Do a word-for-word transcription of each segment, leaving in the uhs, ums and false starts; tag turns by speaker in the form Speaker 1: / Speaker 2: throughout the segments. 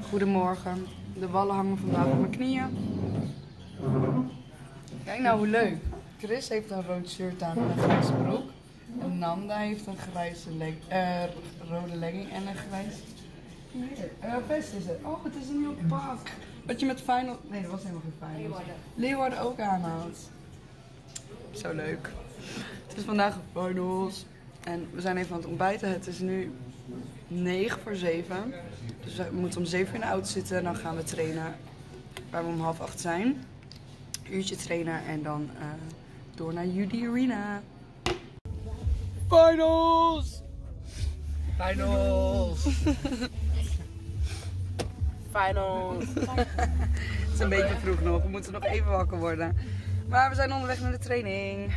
Speaker 1: Goedemorgen. De ballen hangen vandaag op mijn knieën. Kijk nou hoe leuk. Chris heeft een rood shirt aan en een grijze broek. En Nanda heeft een grijze leg uh, rode legging en een grijs uh, vest is het. Oh, het is een nieuw pak. Wat je met final... Nee, dat was helemaal geen final. Leeuwarden. Leeuwarden ook aanhoudt. Zo leuk. Het is vandaag finals. En we zijn even aan het ontbijten. Het is nu negen voor zeven. Dus we moeten om zeven uur in de auto zitten. Dan gaan we trainen waar we om half acht zijn. Een uurtje trainen en dan uh, door naar U D Arena. Finals!
Speaker 2: Finals! Finals!
Speaker 1: Het is een beetje vroeg nog. We moeten nog even wakker worden. Maar we zijn onderweg naar de training.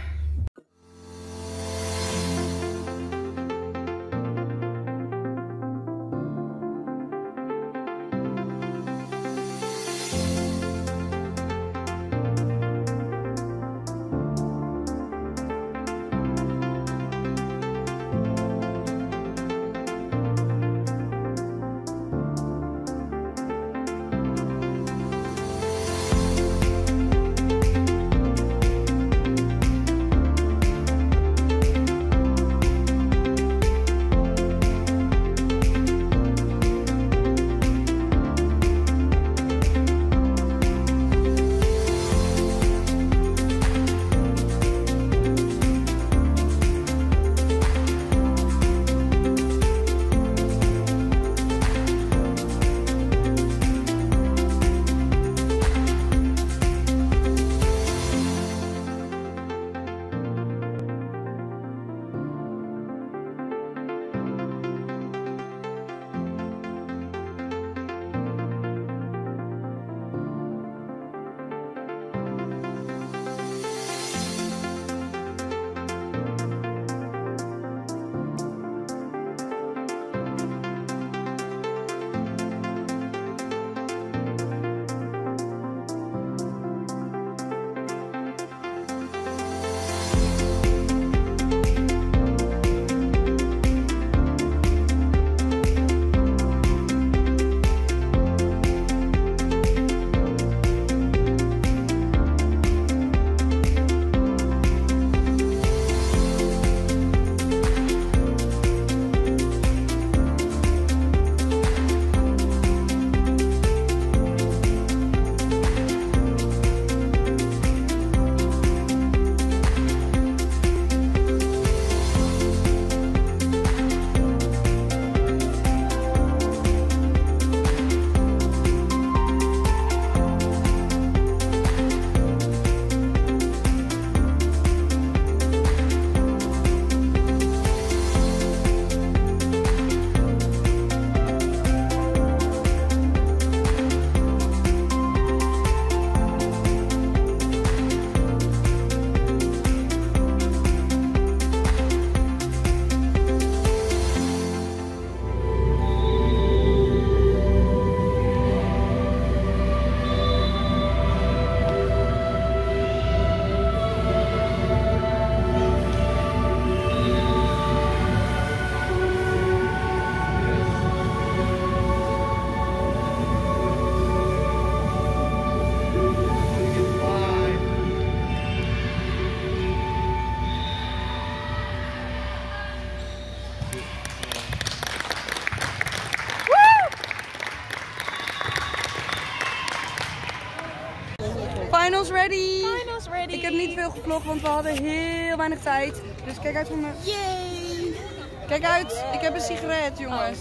Speaker 1: Finals ready!
Speaker 3: Finals ready!
Speaker 1: Ik heb niet veel gevlogd, want we hadden heel weinig tijd. Dus kijk uit voor me.
Speaker 3: Yay!
Speaker 1: Kijk uit, ik heb een sigaret, jongens.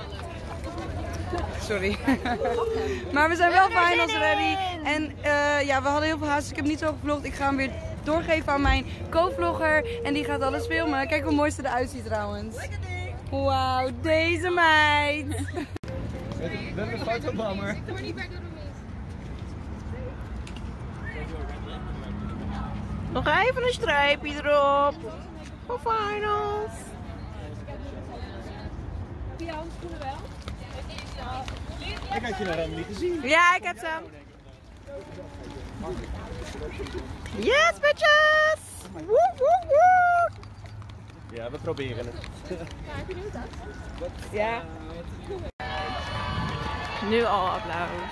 Speaker 1: Sorry. Maar we zijn wel finals ready. En uh, ja, we hadden heel veel haast, dus ik heb niet zo gevlogd. Ik ga hem weer doorgeven aan mijn co-vlogger. En die gaat alles filmen. Kijk hoe mooi ze eruit ziet trouwens. Wauw, deze meid!
Speaker 2: Ik ben een fotobammer.
Speaker 3: Nog even een streepje erop. Voor finals.
Speaker 4: Die handschoenen wel?
Speaker 2: Ik had je nog helemaal niet gezien.
Speaker 3: Ja, ik heb ze. Yes, bitches! Woe, woe, woe!
Speaker 2: Ja, we proberen het.
Speaker 4: Ja, heb je nu dat?
Speaker 3: Ja. Nu al applaus.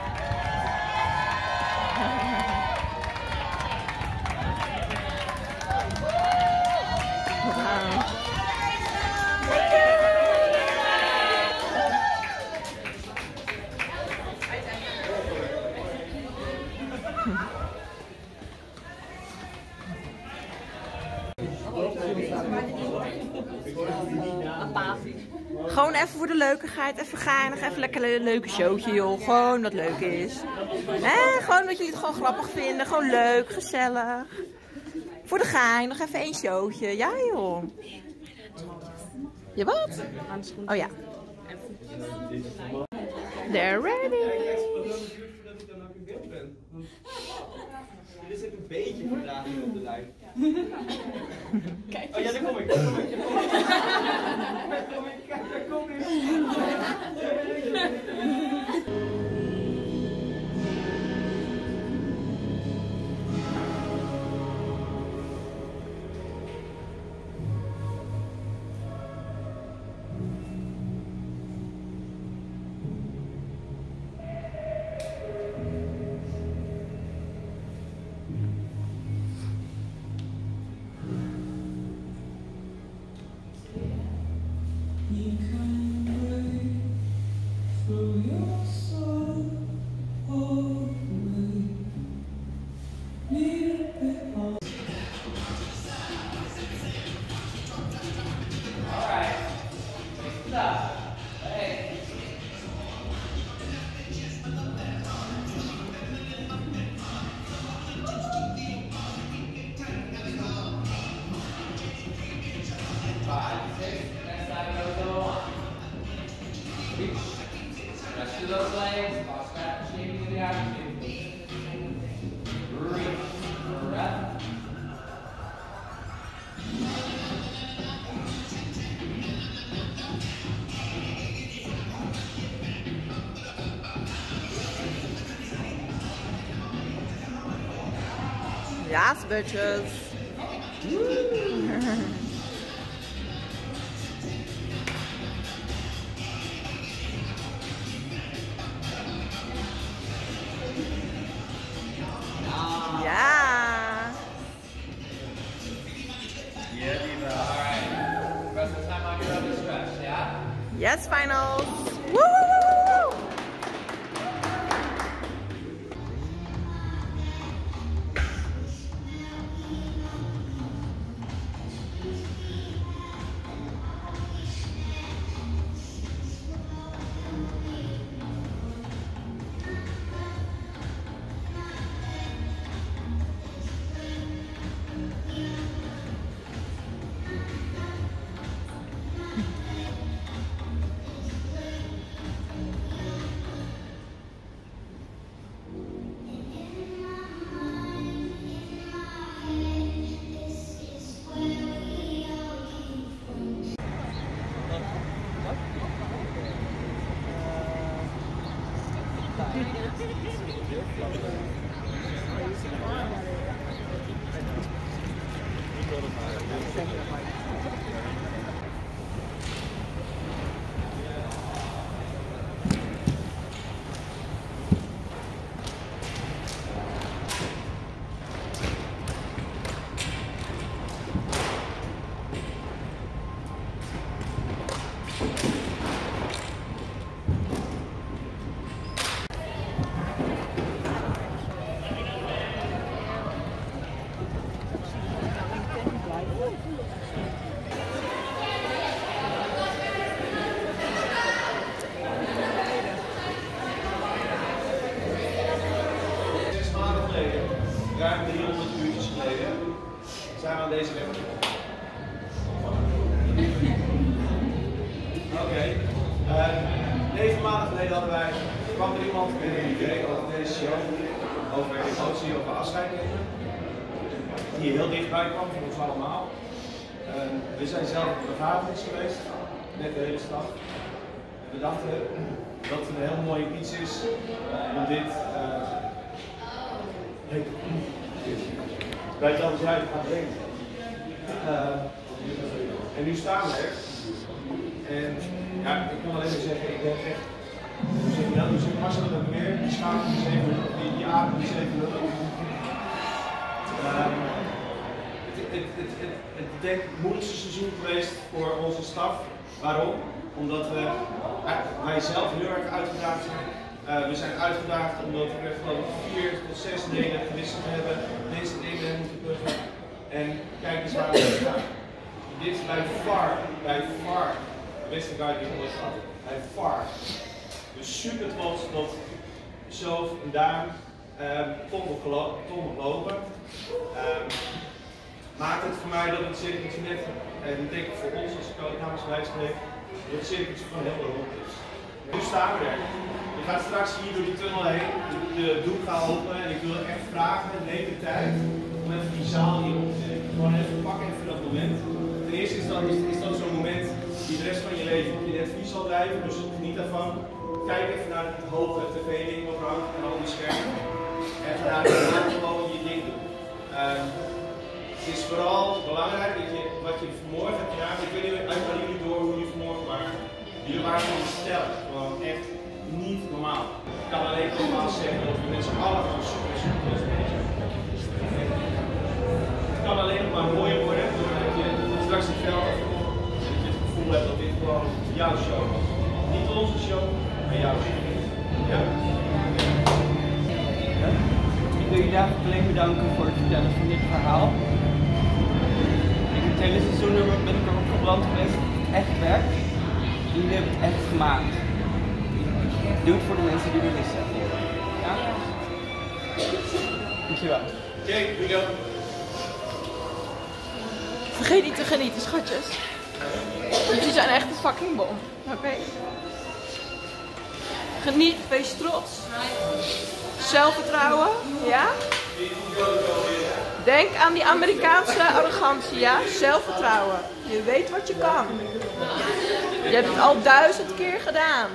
Speaker 3: Wow. Gewoon even voor de leukigheid, even geinig, even lekker een leuke showtje joh. Gewoon wat leuk is. Hè? Gewoon dat jullie het gewoon grappig vinden, gewoon leuk, gezellig. Voor de gein, nog even één showtje. Ja joh. Je wat? Oh ja. They're ready.
Speaker 2: Dit is even een beetje vertraging op de lijn. Kijk. Oh ja, daar kom ik. Daar kom ik. Daar kom ik. Daar kom ik. Rest of those legs, toss back, shake to the attitude. Reach, breath.
Speaker 3: Yes, bitches. Yeah.
Speaker 2: Yeah, Diva. All right. Rest of the time on your other stretch, yeah?
Speaker 3: Yes, finals. Woo, woo, woo, woo.
Speaker 2: Ruim driehonderd uurtjes geleden zijn we aan deze weg gekomen. Oké. Okay. Uh, negen maanden geleden hadden wij, kwam er iemand met een idee over deze show, over emotie, over afscheid nemen, die heel dichtbij kwam voor ons allemaal. Uh, we zijn zelf op de begrafenis geweest, met de hele stad. We dachten dat het een heel mooi iets is om dit uh, bij het enthousiasme gaan brengen. Uh, en nu staan we er. En ja, ik kan alleen maar zeggen, ik ben echt Hoe zeg je dat? Dus ik was dat ook meer, die schaam is even, die, die adem is even lucht. Um, het, het, het, het, het is denk ik het moeilijkste seizoen geweest voor onze staf. Waarom? Omdat we, wij zelf heel erg uitgedaagd zijn. Uh, we zijn uitgedaagd omdat we er geloof ik vier tot zes delen gewisseld hebben. Deze delen hebben moeten puggen. En kijk eens waar we staan. Dit is bij far, bij far de beste guy die ik ooit had. Bij far. Dus super trots dat zelf en Daan um, ton nog lopen. Um, maakt het voor mij dat het cirkeltje net, en ik denk voor ons als ik ook namens mij spreek, dat het cirkeltje gewoon heel rond is. Nu staan we er. Je gaat straks hier door die tunnel heen, de doek gaat open en ik wil echt vragen, neem de tijd om even die zaal hier op te zetten. Gewoon even, pak even dat moment. Ten eerste is dat, is, is dat zo'n moment die de rest van je leven op je netvlies zal blijven, dus geniet daarvan. Kijk even naar het hoge tv-ding wat hangt en al die schermen. En ga gewoon je ding doen. Um, het is vooral belangrijk dat je wat je vanmorgen hebt gedaan. Ik weet niet uit waar jullie door hoe jullie vanmorgen waren. Jullie waren gewoon stellig, gewoon echt niet normaal. Ik kan alleen nogmaals zeggen dat we met z'n allen gewoon super super bezig zijn. Het kan alleen nog maar mooier worden doordat je straks het veld afkomt en dat je het gevoel hebt dat dit gewoon jouw show was. Niet onze show, maar jouw show. Ja?
Speaker 5: Ik wil jullie eigenlijk alleen bedanken voor het vertellen van dit verhaal. Ik heb het hele seizoen ben ik erop gebrand geweest dat het echt werkt. Jullie hebben het echt gemaakt. Doe het voor de mensen die er missen. Ja? Dankjewel.
Speaker 2: Oké, okay, we go.
Speaker 3: Vergeet niet te genieten, schatjes. Jullie zijn echt een fucking bom. Oké. Okay. Geniet, wees trots. Zelfvertrouwen, ja? Denk aan die Amerikaanse arrogantie, ja? Zelfvertrouwen. Je weet wat je kan. Je hebt het al duizend keer gedaan.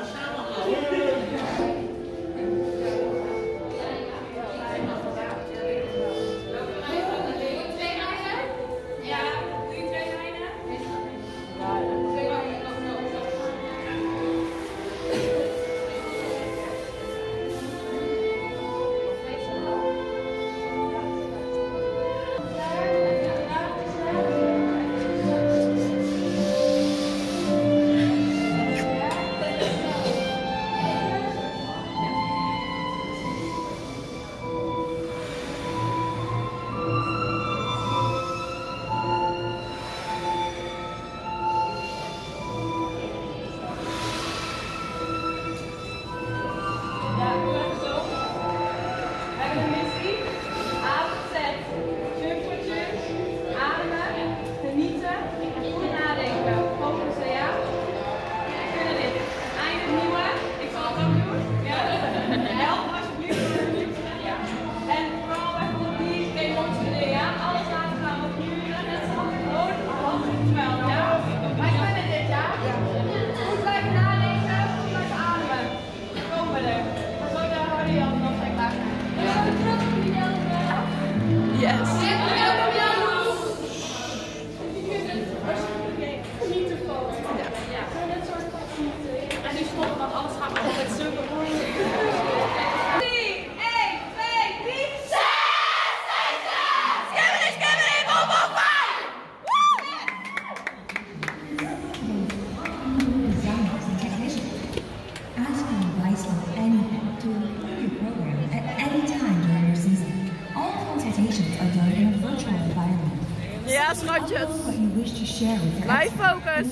Speaker 3: Ja, schatjes. Blijf focus.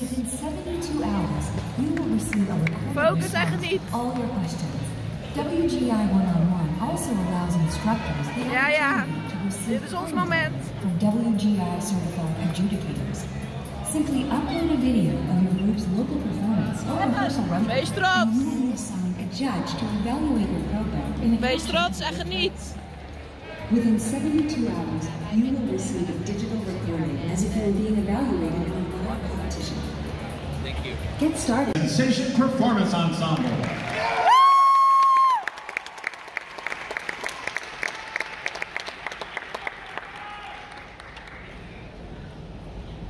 Speaker 3: Focus en geniet. Ja, ja. Dit is ons moment.
Speaker 6: W G I certified adjudicators. Simply upload a video of your group's local performance or rehearsal run.
Speaker 3: Wees trots.
Speaker 6: You will be assigned a judge to evaluate your program in a
Speaker 3: Wees trots en geniet.
Speaker 6: Within seventy-two hours, you will receive a digital recording as if you were being evaluated in a live competition.
Speaker 2: Thank you.
Speaker 6: Get started.
Speaker 7: Sensation Performance Ensemble.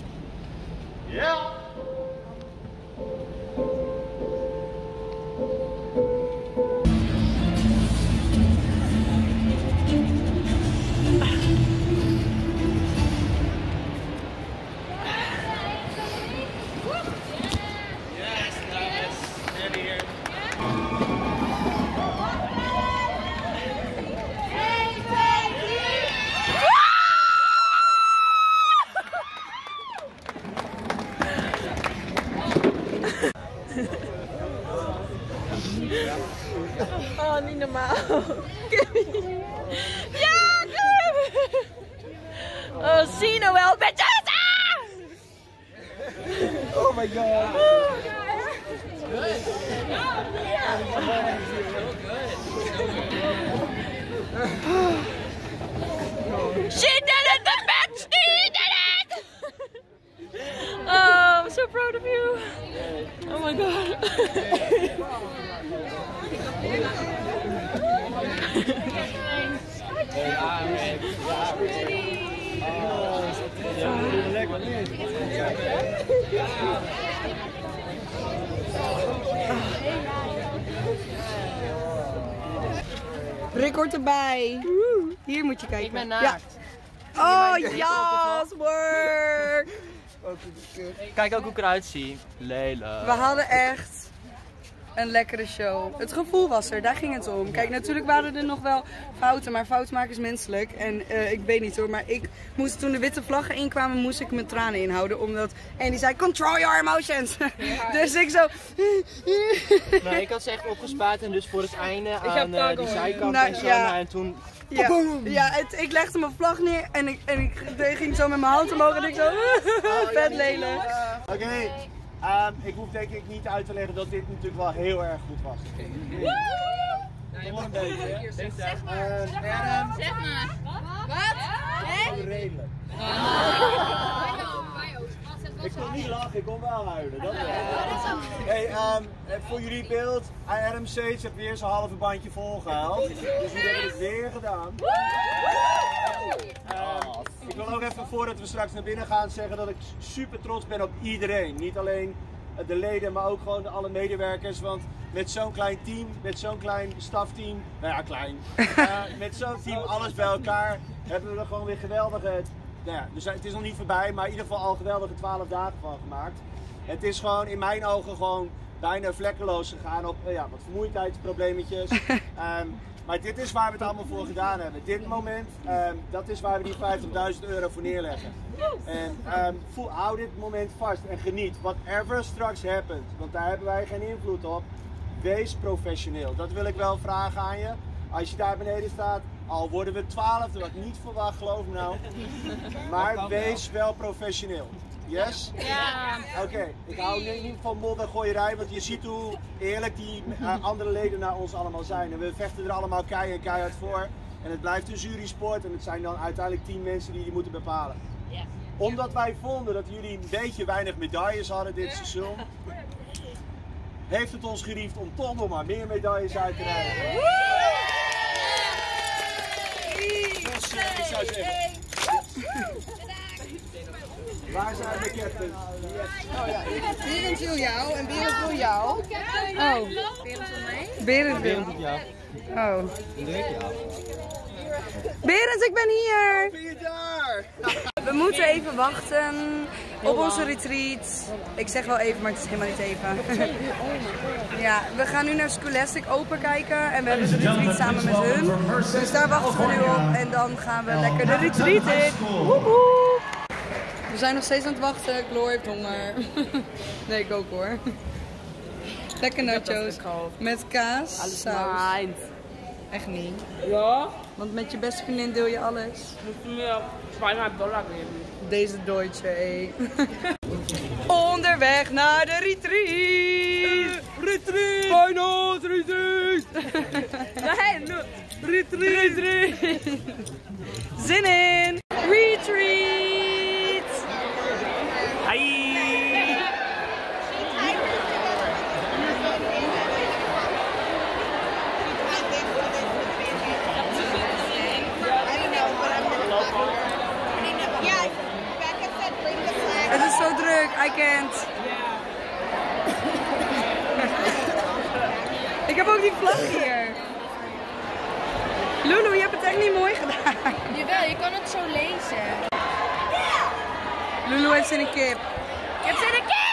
Speaker 7: Yeah.
Speaker 3: Oh, niet normaal. Ja, Kim! Oh, zie Noël, bitches!
Speaker 2: Oh my god.
Speaker 3: She did it, the bitch! She did it! Oh, I'm so proud of you. Oh my god.
Speaker 1: Rick hoort erbij. Hier moet je kijken.
Speaker 3: Ik ben naakt.
Speaker 1: Ja. Oh, yes, work!
Speaker 5: Kijk ook hoe ik eruit zie. Lelijk.
Speaker 1: We hadden echt een lekkere show. Het gevoel was er, daar ging het om. Kijk, natuurlijk waren er nog wel fouten, maar fouten maken is menselijk. En uh, ik weet niet hoor, maar ik moest toen de witte vlaggen inkwamen, moest ik mijn tranen inhouden. Omdat, en die zei, control your emotions. Ja. Dus ik zo...
Speaker 5: Nee, ik had ze echt opgespaard en dus voor het einde aan uh, die zijkant
Speaker 1: nou,
Speaker 5: en zo.
Speaker 1: ja.
Speaker 5: En toen...
Speaker 1: Ja, ja het, ik legde mijn vlag neer en ik, en ik ging zo met mijn hand omhoog en ik zo... Vet lelijk.
Speaker 2: Oké. Okay. Um, ik hoef denk ik niet uit te leggen dat dit natuurlijk wel heel erg goed was. Nog een beetje. Zeg maar. Uh,
Speaker 4: Zeg maar. Wat?
Speaker 2: Wat? Redelijk. Ik kon niet lachen, ik kon wel huilen. Dat hey, um, voor jullie beeld, Adam Sage heeft weer zijn halve bandje volgehaald. Dus die hebben het weer gedaan. Um, ik wil ook even voordat we straks naar binnen gaan zeggen dat ik super trots ben op iedereen. Niet alleen de leden, maar ook gewoon alle medewerkers. Want met zo'n klein team, met zo'n klein stafteam, nou ja klein, uh, met zo'n team alles bij elkaar hebben we er gewoon weer geweldige... Nou ja, dus het is nog niet voorbij, maar in ieder geval al geweldige twaalf dagen van gemaakt. Het is gewoon in mijn ogen gewoon bijna vlekkeloos gegaan op uh, ja, wat vermoeidheidsproblemetjes. um, maar dit is waar we het allemaal voor gedaan hebben. Dit moment, um, dat is waar we die vijftigduizend euro voor neerleggen. En um, voel, hou dit moment vast en geniet. Whatever straks happens, want daar hebben wij geen invloed op. Wees professioneel. Dat wil ik wel vragen aan je. Als je daar beneden staat, al worden we twaalfde, wat ik niet verwacht, geloof me nou. Maar wees wel professioneel. Yes?
Speaker 4: Ja.
Speaker 2: Oké, okay. Ik hou niet van moddergooierij, want je ziet hoe eerlijk die uh, andere leden naar ons allemaal zijn. En we vechten er allemaal kei en keihard voor. En het blijft een jurysport en het zijn dan uiteindelijk tien mensen die die moeten bepalen. Ja. Omdat wij vonden dat jullie een beetje weinig medailles hadden dit seizoen, heeft het ons geriefd om toch nog maar meer medailles uit te rijden. Dus uh, ik zou zeggen. Waar zijn de captains?
Speaker 1: Oh ja, Berend wil jou en Berend wil jou. Oh. Berend wil mij? Oh. Berend, ik ben hier!
Speaker 2: Ben je daar?
Speaker 1: We moeten even wachten op onze retreat. Ik zeg wel even, maar het is helemaal niet even. Ja, we gaan nu naar Scholastic Open kijken en we hebben de retreat samen met hun. Dus daar wachten we nu op en dan gaan we lekker de retreat in. Woehoe. We zijn nog steeds aan het wachten. Gloor heeft honger. Nee, ik ook hoor. Lekker nachos met kaas, saus. Echt niet.
Speaker 3: Ja?
Speaker 1: Want met je beste vriendin deel je alles.
Speaker 3: Moet je tweehonderd dollar geven.
Speaker 1: Deze Deutsche, hé. Onderweg naar de retreat! Retreat! Finals retreat! Nee, no. Retreat! Retreat! Zin in! Retreat!
Speaker 5: Hi!
Speaker 1: Het is zo druk, I can't. Ik heb ook die vlag hier. Lulu, je hebt het echt niet mooi gedaan.
Speaker 4: Jawel, je kan het zo lezen.
Speaker 1: Lulu heeft zin in kip.
Speaker 4: Ik heb zin in kip!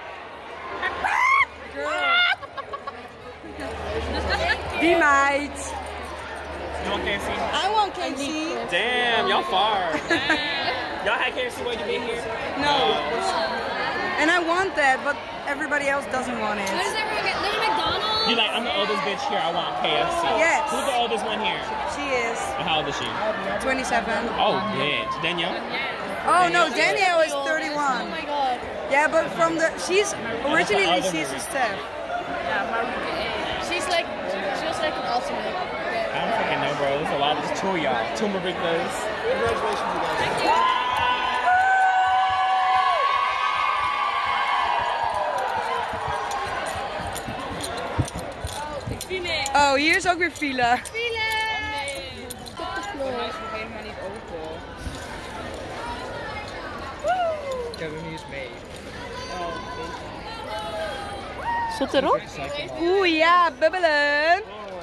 Speaker 1: Die meid.
Speaker 5: You want K F C?
Speaker 1: I want K F C.
Speaker 5: Damn, y'all far. Y'all had K F C when you been here?
Speaker 1: No. And I want that, but everybody else doesn't want
Speaker 4: Why
Speaker 1: it.
Speaker 4: does everyone get little McDonald's?
Speaker 8: You like, I'm the oldest bitch here, I want K F C.
Speaker 3: Yes.
Speaker 8: Who's the oldest one here?
Speaker 3: She is.
Speaker 8: How old is she?
Speaker 3: twenty-seven.
Speaker 8: Oh, bitch. Danielle?
Speaker 3: Oh no, Danielle is thirty-one.
Speaker 4: Oh my god.
Speaker 3: Yeah, but from the, she's, originally she's a Steph.
Speaker 4: She's like, she was like an ultimate.
Speaker 8: I don't fucking know, bro. There's a lot of there's two of y'all. Two Maricas.
Speaker 2: Congratulations, you guys. Thank you.
Speaker 3: Oh, hier is ook weer file.
Speaker 4: File! Op de vloer.
Speaker 5: Hij is nog helemaal niet open. Ik heb hem niet eens mee.
Speaker 3: Stop erop? Oeh ja, bubbelen.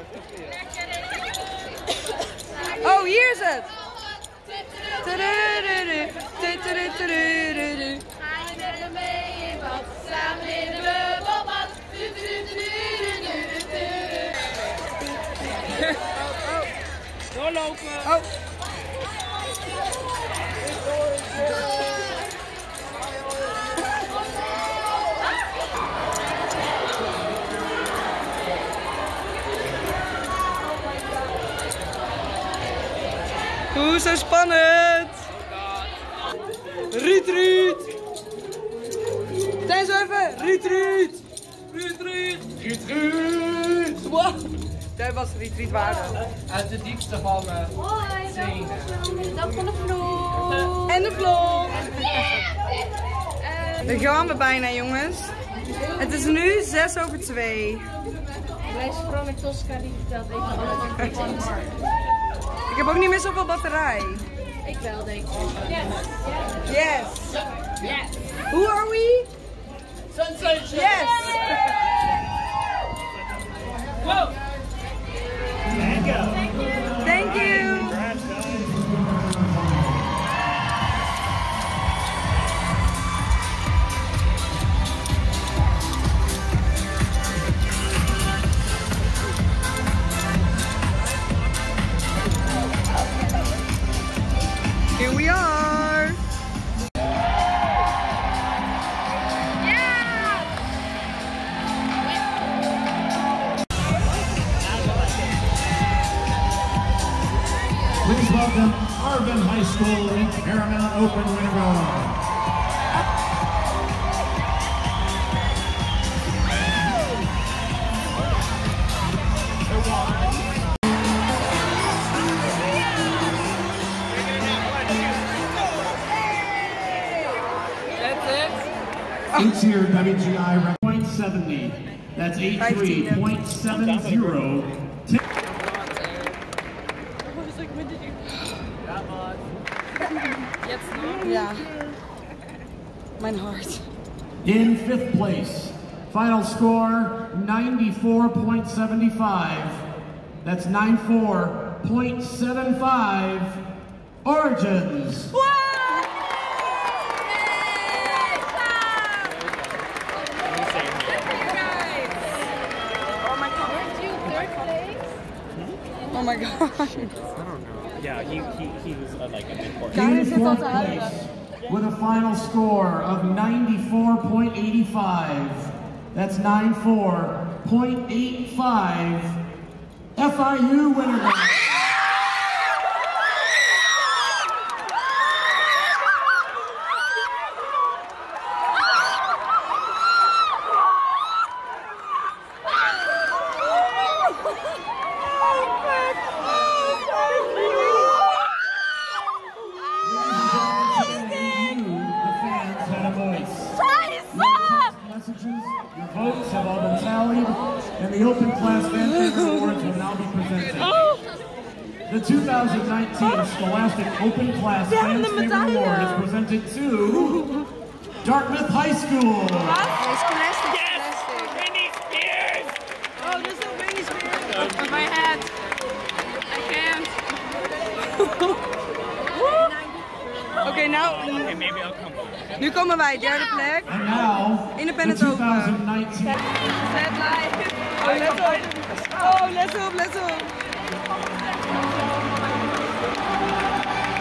Speaker 3: Oh, hier is het. Tudududu, tudududu.
Speaker 4: Ga je met me mee in bad, samen in de bubbelbad.
Speaker 5: Doorlopen!
Speaker 3: Oh. Oeh, zo spannend! Riet, riet! Zijn zo even! Riet, riet! Riet, riet! Riet, riet! Wow! Dat was riet, riet waardig.
Speaker 5: Uit de diepste van mijn zenen.
Speaker 4: Dan van de vloer.
Speaker 3: En de vlog! Daar gaan we bijna, jongens. Het is nu zes over twee.
Speaker 4: Blijf vooral met Tosca die vertelt even alles.
Speaker 3: Ik heb ook niet meer zoveel batterij.
Speaker 4: Ik wel, denk ik. Yes.
Speaker 3: Yes.
Speaker 4: Yes.
Speaker 3: Who are we?
Speaker 5: Sensation!
Speaker 3: Yes.
Speaker 5: Wow!
Speaker 3: Thank you. Here we are.
Speaker 7: Please welcome Arvin High School and Paramount Open winner. Eight-tier W G I record point seventy. That's eighty-three point seven zero.
Speaker 3: Ja. Mijn hart.
Speaker 7: In fifth place, final score ninety-four point seven five. That's ninety-four point seven five. Origins.
Speaker 3: Oh my god.
Speaker 8: I don't know. Yeah, he, he, he was uh, like a big portion.
Speaker 7: In fourth place, with a final score of ninety-four point eight five. That's ninety-four point eight five. F I U winner. Your votes have all been tallied, and the Open Class Fan Favorite Awards will now be presented. The two thousand nineteen Scholastic Open Class Fan Favorite Award is presented to Dartmouth High School.
Speaker 8: Yes! Britney Spears!
Speaker 3: Oh, there's no Britney Spears.
Speaker 4: On my head. I can't.
Speaker 3: Oké, okay, nou.
Speaker 8: Okay, maybe I'll come back.
Speaker 3: Nu komen wij, derde plek.
Speaker 7: And now,
Speaker 3: Independent
Speaker 7: the
Speaker 3: Open.
Speaker 7: twenty nineteen.
Speaker 3: Oh, let op. Oh, let op, let op.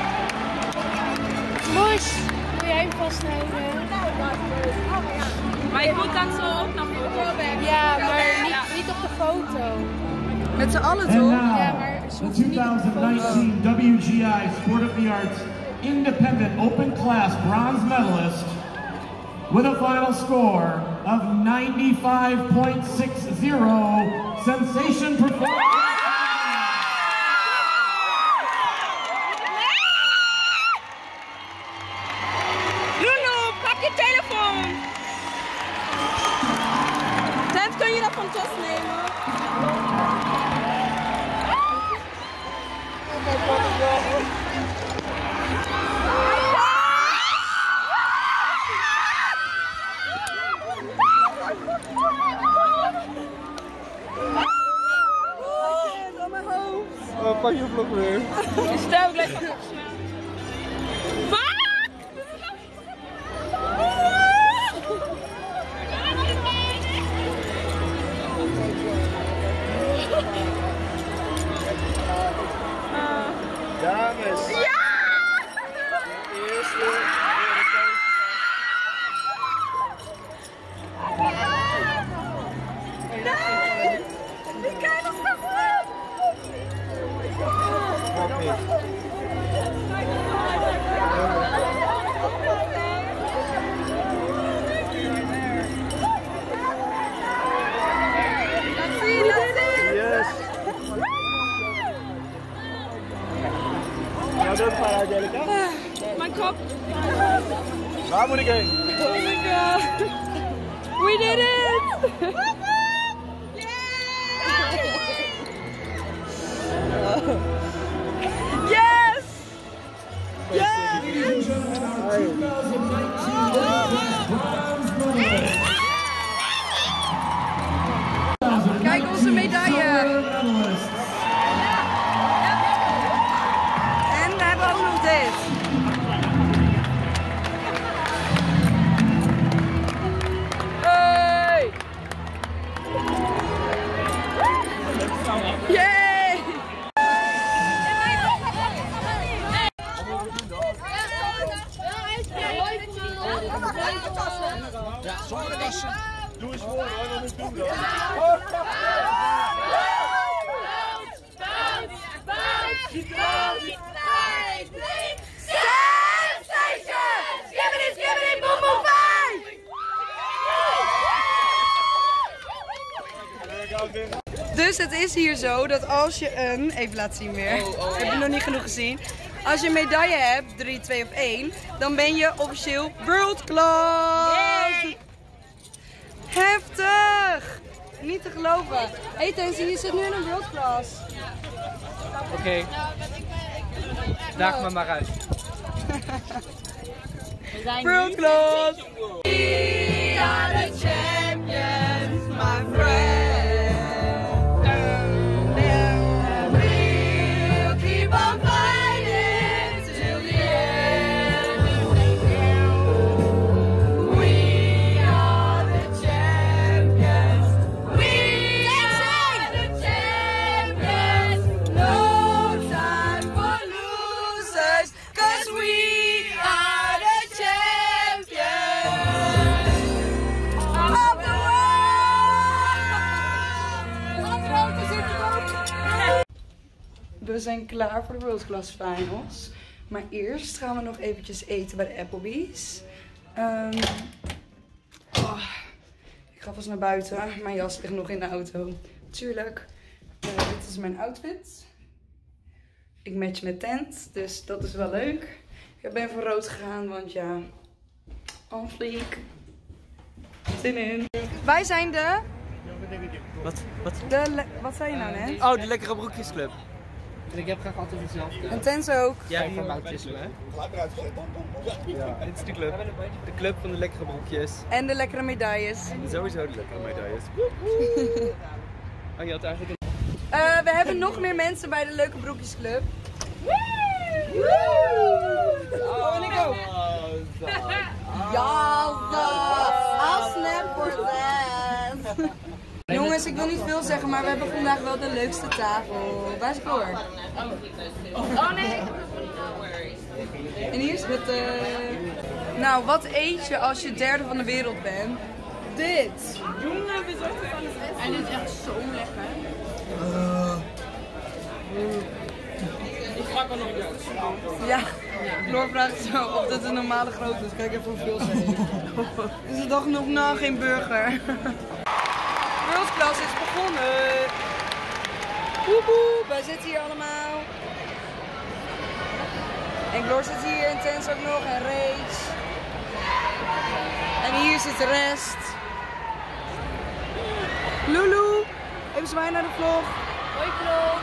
Speaker 4: Moes, wil jij hem vasthouden? Maar je moet dan zo ook naar voren. Ja, maar niet, niet op de foto.
Speaker 1: Met z'n allen
Speaker 7: And
Speaker 1: toch?
Speaker 7: now,
Speaker 4: Ja, maar
Speaker 7: the
Speaker 4: soms niet op de
Speaker 7: twenty nineteen W G I Sport of the Arts Independent Open Class Bronze Medalist with a final score of ninety-five point six zero. Sensation performance.
Speaker 3: Lulu, pak je telefoon. Tent, kun je dat van Tos nemen?
Speaker 5: Oh, pak je vlog weer.
Speaker 3: Je stem gelijk van Tos.
Speaker 2: Dames.
Speaker 3: Ja!
Speaker 2: Eerste.
Speaker 3: Nee! Die kerel staat stil! Laat zien, laat zien!
Speaker 2: Yes. Wat doe je, Angelica?
Speaker 3: Mijn kop!
Speaker 2: Waar moet ik heen?
Speaker 3: Oh my god! We did it! Yes! Yes! Kijk onze medaille! En we hebben ook nog dit. Hey! Yay!
Speaker 2: Ja, zonder wassen. Doe eens voor hoor, wat moet doen dan?
Speaker 1: Dus het is hier zo dat als je een, even laten zien weer, heb je nog niet genoeg gezien. Als je een medaille hebt, drie, twee of één, dan ben je officieel world class. Heftig! Niet te geloven. Hé hey, Tensi, je zit nu in een world class.
Speaker 5: Oké. Okay. Daag me maar uit.
Speaker 1: World class! We are the champions, my friend. We'll keep on fighting till the end. We are the champions. We are the champions. No time for losers, 'cause we are the champions of the world. We zijn klaar voor de World Class Finals. Maar eerst gaan we nog eventjes eten bij de Applebee's. Um, oh, ik ga vast naar buiten. Mijn jas ligt nog in de auto. Tuurlijk. Uh, dit is mijn outfit. Ik match met tent, dus dat is wel leuk. Ik ben voor rood gegaan, want ja, on fleek. Zin in. Wij zijn de...
Speaker 5: Wat? Wat?
Speaker 1: de le- wat zei je nou net?
Speaker 5: Oh, de lekkere broekjesclub.
Speaker 8: En ik heb graag altijd hetzelfde.
Speaker 1: En Tens ook.
Speaker 5: Ja, die van Woutjes. Ja, dit is de club. De club van de lekkere broekjes.
Speaker 1: En de lekkere medailles.
Speaker 5: Sowieso de lekkere medailles. Oh, je had eigenlijk een...
Speaker 1: Uh, we hebben nog meer mensen bij de Leuke Broekjesclub. Oh, en ik ook. Ja, I'll snap for that. Jongens, ik wil niet veel zeggen, maar we hebben vandaag wel de leukste tafel. Waar is Floor?
Speaker 4: Oh nee.
Speaker 1: En hier is het. Uh... Nou, wat eet je als je derde van de wereld bent? dit?
Speaker 4: Jongen, we zorgen van het rest. En dit is echt zo lekker.
Speaker 1: Uh.
Speaker 4: Ik vraag al nog iets.
Speaker 1: Ja, Floor vraagt zo of dit een normale grootte is. Kijk even hoeveel ze heeft. Is het toch nog nou geen burger? World Class is begonnen. Woehoe, wij zitten hier allemaal. En Floor zit hier en Tens ook nog en Rage. En hier zit de rest. Lulu, even zwaaien naar de vlog.
Speaker 4: Hoi vlog.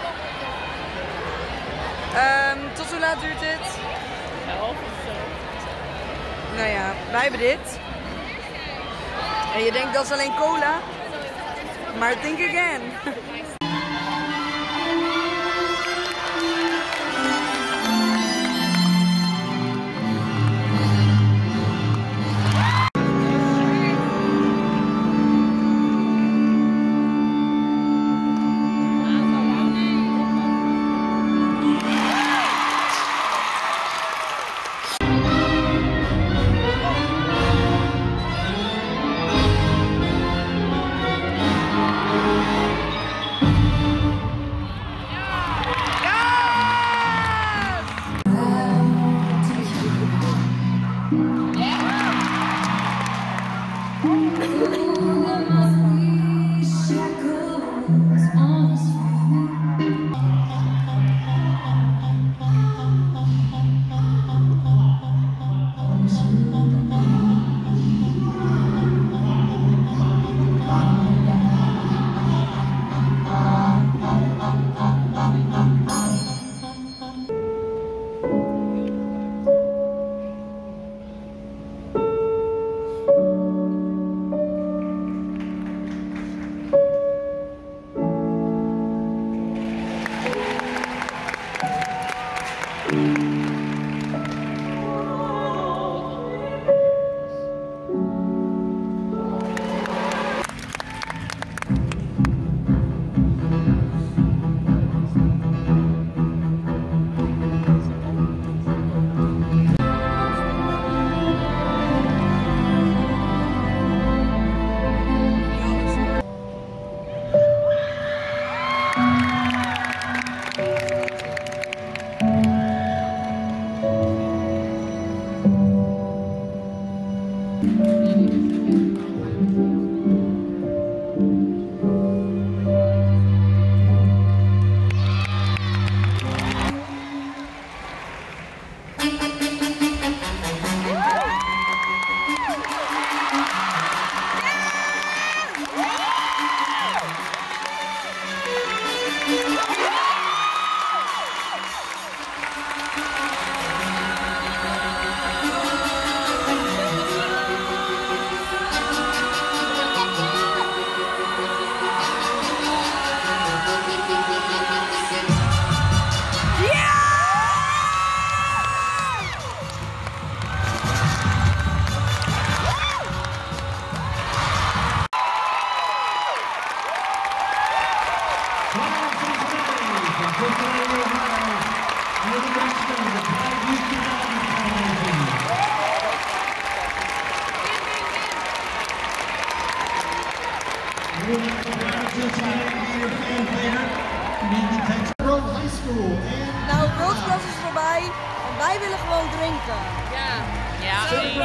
Speaker 1: Um, tot hoe laat duurt dit?
Speaker 4: elf of zo.
Speaker 1: Nou ja, wij hebben dit. En je denkt dat is alleen cola. Maar think again. Nou, World Class is voorbij en wij willen gewoon drinken.
Speaker 4: Ja. Ja.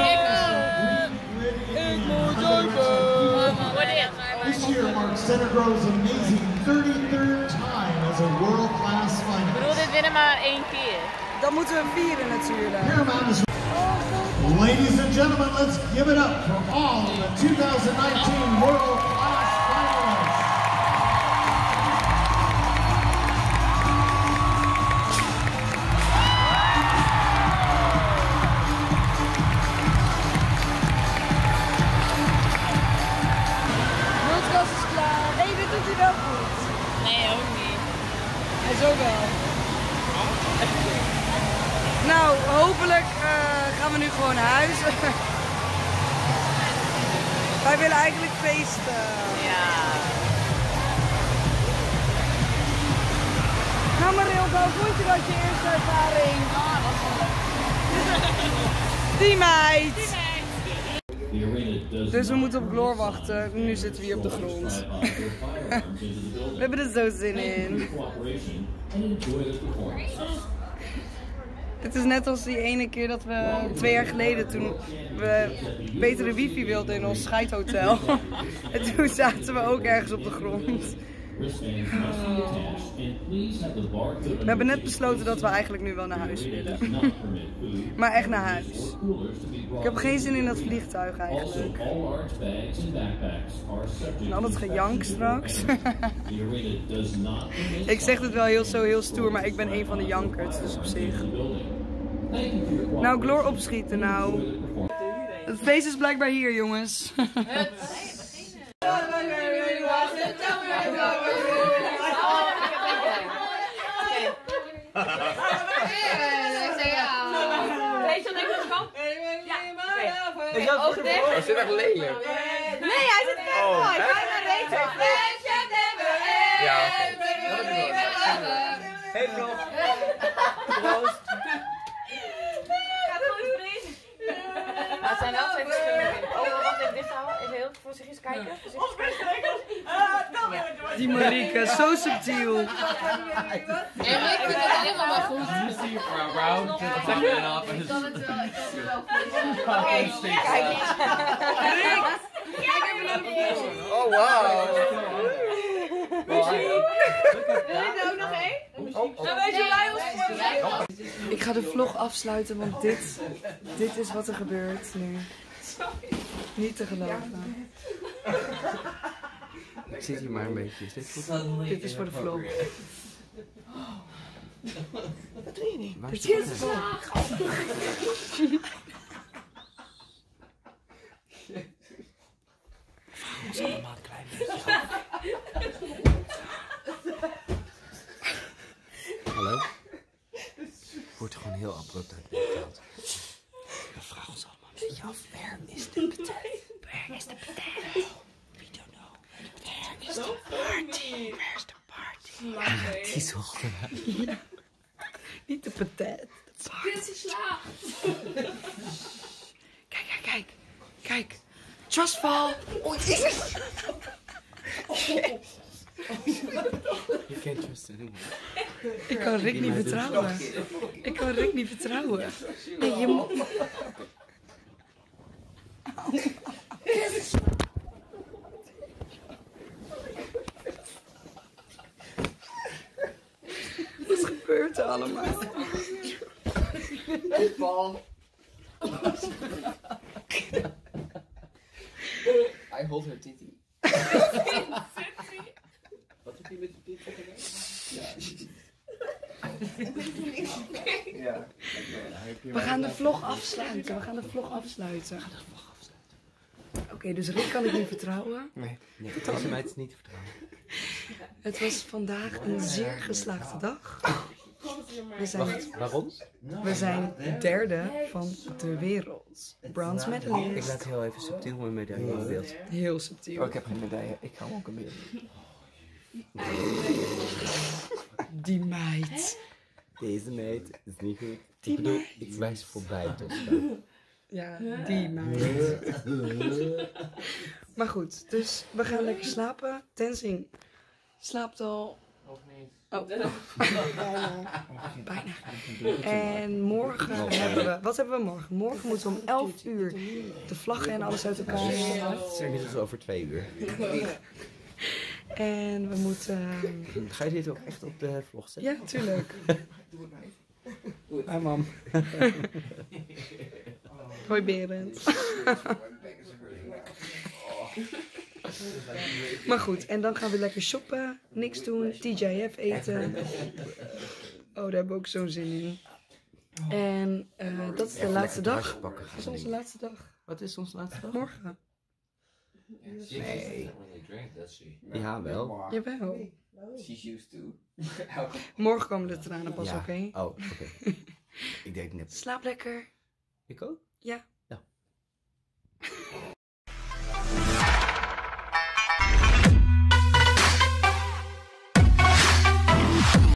Speaker 4: Ik moet drinken.
Speaker 7: This year marks Center Grove's amazing thirty-third time as a world-class
Speaker 4: Ik
Speaker 7: finalist.
Speaker 4: bedoel, dit winnen maar één keer.
Speaker 1: Dat moeten we vieren natuurlijk.
Speaker 7: Paramount is... Ladies and gentlemen, let's give it up for all the twenty nineteen world-class finalists.
Speaker 1: World Class is klaar. Nee, dit doet hij wel goed.
Speaker 4: Nee, ook niet.
Speaker 1: Hij zo wel. Nou, hopelijk uh, gaan we nu gewoon naar huis. Wij willen eigenlijk feesten.
Speaker 4: Ja.
Speaker 1: Nou Marilda, hoe vond je dat je eerste ervaring?
Speaker 4: Ah, dat was wel leuk.
Speaker 1: Die meid!
Speaker 7: The
Speaker 1: Dus we moeten op Gloor wachten. Nu zitten we hier op de grond. We hebben er zo zin in. Het is net als die ene keer dat we twee jaar geleden toen we betere wifi wilden in ons scheidhotel. En toen zaten we ook ergens op de grond. Oh. We hebben net besloten dat we eigenlijk nu wel naar huis willen. Maar echt naar huis. Ik heb geen zin in dat vliegtuig eigenlijk. En al dat gejank straks. Ik zeg het wel heel zo heel stoer, maar ik ben een van de jankers, dus op zich. Nou, Gloor opschieten nou. Het feest is blijkbaar hier, jongens.
Speaker 4: Weet je wat ik nog kan? Ja.
Speaker 9: Ogen dicht. Hij zit echt lelijk.
Speaker 4: Nee, hij zit vet mooi. Kijk naar Rachel.
Speaker 9: Ja.
Speaker 5: Hey bro. Proost.
Speaker 4: Gaat goed, vriend. Het zijn wel twee verschillende. Oh, wacht even dicht houden. Even heel voorzichtig kijken.
Speaker 1: Die Marieke, zo subtiel.
Speaker 4: En ik vind het helemaal wel goed.
Speaker 9: You see your brow, bro. Just check it off.
Speaker 4: Ik kan het wel, ik kan het wel.
Speaker 9: Kijk
Speaker 4: eens.
Speaker 1: Kijk even naar de vlog.
Speaker 9: Oh wow.
Speaker 4: Wil je er ook nog één? Dan weet je wij ons.
Speaker 1: Ik ga de vlog afsluiten, want dit, dit is wat er gebeurt nu. Niet te geloven.
Speaker 9: Ik zit hier maar een beetje. Is dit goed?
Speaker 1: Dit is voor de vlog.
Speaker 9: Wat doe je niet? Waar is
Speaker 1: Dit is
Speaker 9: de
Speaker 1: de vlog.
Speaker 9: Ons allemaal een klein beetje. Hallo? Wordt gewoon heel abrupt uit beeld gehaald. We vragen ons allemaal een beetje af, waar is de patat? Waar is de patat? We don't know. Waar is de party? Waar is de party? Ja, die zochten we.
Speaker 1: Ja. Niet de patat.
Speaker 4: Dit is slaap.
Speaker 1: Kijk, kijk, kijk. Kijk. Trustfall. Oh, jezus.
Speaker 9: You can't trust anyone.
Speaker 1: Ik kan Rick niet vertrouwen. Ik kan Rick niet vertrouwen. Nee, je moet... Wat gebeurt er allemaal?
Speaker 9: Bal. I hold her titty. Wat heb je met die titty gedaan? Ja.
Speaker 1: We gaan de vlog afsluiten. We gaan de vlog afsluiten. Oké, okay, dus Rick kan ik niet vertrouwen.
Speaker 9: Nee, nee, deze meid is niet te vertrouwen.
Speaker 1: Het was vandaag een zeer geslaagde dag. We zijn,
Speaker 9: Wacht, waarom?
Speaker 1: we zijn derde van de wereld. Bronze
Speaker 9: Ik
Speaker 1: medalist.
Speaker 9: laat heel even subtiel mijn medaille in beeld.
Speaker 1: Heel subtiel.
Speaker 9: Oh, ik heb geen medaille. Ik ga hem ook een beeld.
Speaker 1: Die meid.
Speaker 9: Deze meid is niet goed.
Speaker 1: Die
Speaker 9: Ik bedoel,
Speaker 1: meid.
Speaker 9: ik wijs voorbij tot
Speaker 1: Ja, die meid. Maar goed, dus we gaan lekker slapen. Tenzing slaapt al. Oh, bijna. Bijna. En morgen hebben we... Wat hebben we morgen? Morgen moeten we om elf uur de vlaggen en alles uit elkaar halen.
Speaker 9: Het is er inmiddels over twee uur.
Speaker 1: En we moeten...
Speaker 9: Ga je dit ook echt op de vlog zetten?
Speaker 1: Ja, tuurlijk.
Speaker 9: Hi mam.
Speaker 1: Hoi Berend. Maar goed, en dan gaan we lekker shoppen, niks doen, T J F eten. Oh, daar hebben we ook zo'n zin in. En uh, dat is de laatste dag. Dat is onze laatste dag.
Speaker 9: Wat is onze laatste dag?
Speaker 1: Morgen.
Speaker 9: Nee. Ja, wel.
Speaker 1: Jawel.
Speaker 9: She's used to.
Speaker 1: Morgen komen de tranen pas,
Speaker 9: Ja.
Speaker 1: oké? Okay?
Speaker 9: Oh, oké. Okay. Ik denk net.
Speaker 1: Slaap lekker.
Speaker 9: Ik ook?
Speaker 1: Ja.
Speaker 9: Ja.